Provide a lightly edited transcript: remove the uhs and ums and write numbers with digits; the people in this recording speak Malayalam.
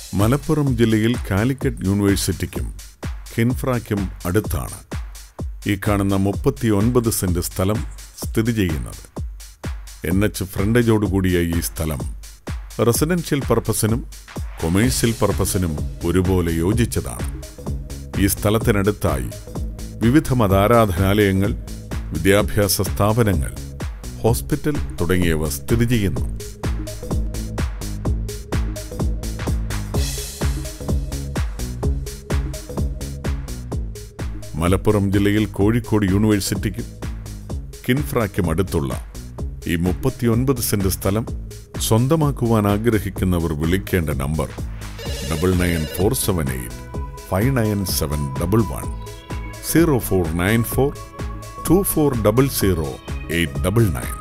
മലപ്പുറം ജില്ലയിൽ കാലിക്കറ്റ് യൂണിവേഴ്സിറ്റിക്കും കിൻഫ്രയ്ക്കും അടുത്താണ് ഈ കാണുന്ന 39 സെന്റ് സ്ഥലം സ്ഥിതി ചെയ്യുന്നത്. NH ഫ്രണ്ടേജോടുകൂടിയ ഈ സ്ഥലം റെസിഡൻഷ്യൽ പർപ്പസിനും കൊമേഴ്സ്യൽ പർപ്പസിനും ഒരുപോലെ യോജിച്ചതാണ്. ഈ സ്ഥലത്തിനടുത്തായി വിവിധ മതാരാധനാലയങ്ങൾ, വിദ്യാഭ്യാസ സ്ഥാപനങ്ങൾ, ഹോസ്പിറ്റൽ തുടങ്ങിയവ സ്ഥിതി ചെയ്യുന്നു. മലപ്പുറം ജില്ലയിൽ കോഴിക്കോട് യൂണിവേഴ്സിറ്റിക്കും കിൻഫ്രയ്ക്കും അടുത്തുള്ള ഈ 39 സെന്റ് സ്ഥലം സ്വന്തമാക്കുവാൻ ആഗ്രഹിക്കുന്നവർ വിളിക്കേണ്ട നമ്പർ 9947859711 0494 2400 899.